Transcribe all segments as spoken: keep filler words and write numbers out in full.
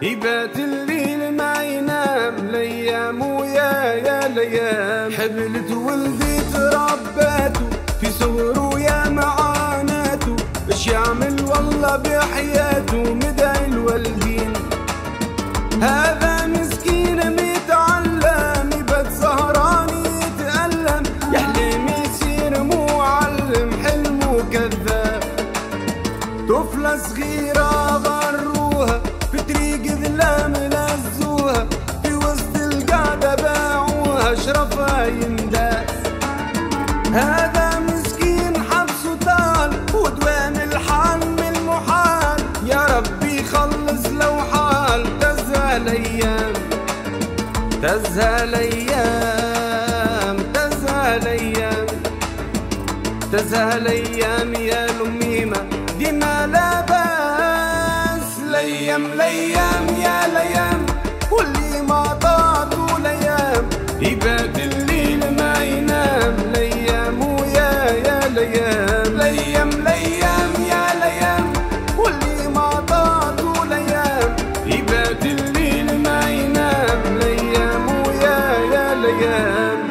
يبات الليل ما ينام ليام ويا يا ليام. حبلت ولدي تربيته في صغره يا معاناته، ايش يعمل والله بحياته مدعي الوالدين. هذا مسكين متعلم يبات سهران يتألم، يحلم يصير معلم حلمه كذاب. طفلة صغيرة غروها في طريق ظلام لزوها، في وسط القعدة باعوها شرفها ينداس. هذا مسكين حبسه طال ودوام الحال من المحال، يا ربي خلص لو حال. تزهى الايام تزهى الايام تزهى الايام تزهى الايام يا لميمة دي ما لا باس. ليام ليام يا ليام واللي ما طاطوا ليام، يبات الليل ما ينام ليام ويا يا ليام. ليام ليام يا ليام واللي ما طاطوا ليام، يبات الليل ما ينام ليام ويا يا ليام.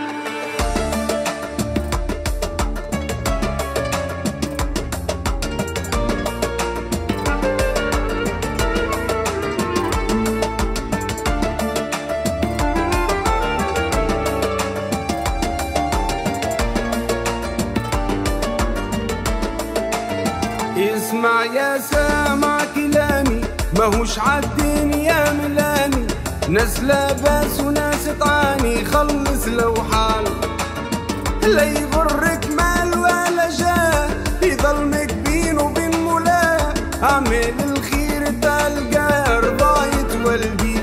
اسمع يا سامع كلامي ماهوش عالدين يا ملاني، ناس لاباس وناس تعاني خلص لو حال. لا يغرك مال ولا جاه يضلمك بين وبين مولاه، اعمل الخير تلقى رضاية والدي.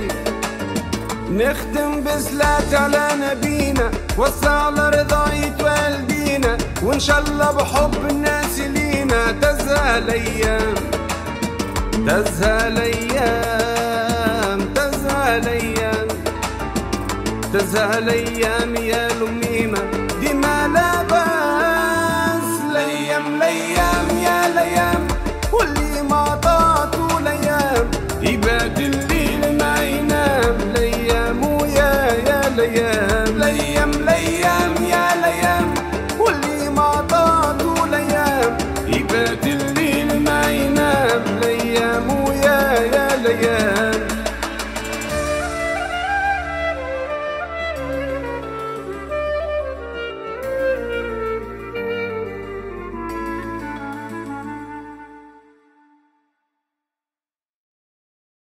نختم بصلاة على نبينا وسع لرضاية والدينا، وان شاء الله بحب الناس لينا. تزهى الايام تزهى الايام تزهى الايام تزهى الايام يا لميمة دي ما لا باس. ليام ليام يا ليام واللي ما طاطوا ليام، يبات